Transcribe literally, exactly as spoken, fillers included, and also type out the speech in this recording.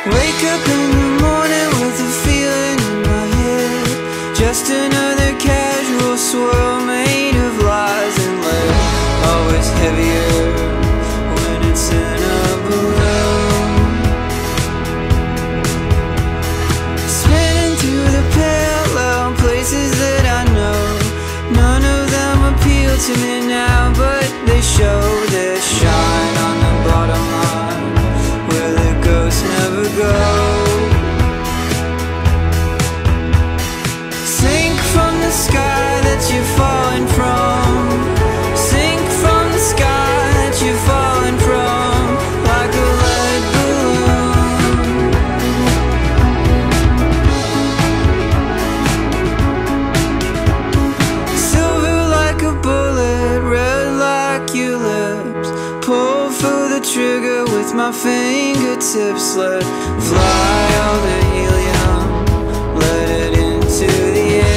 Wake up in the morning with a feeling in my head, just another casual swirl made of lies and lead. Always heavier when it's in a balloon. Spinning through the parallel places that I know. None of them appeal to me now, but they show their shine on the bottom line where the ghosts never go. Sink from the sky that you're falling from. Sink from the sky that you're falling from, like a lead balloon. Silver like a bullet, red like your lips. Pull for the trigger with my fingertips. Let fly all the helium, let it into the air.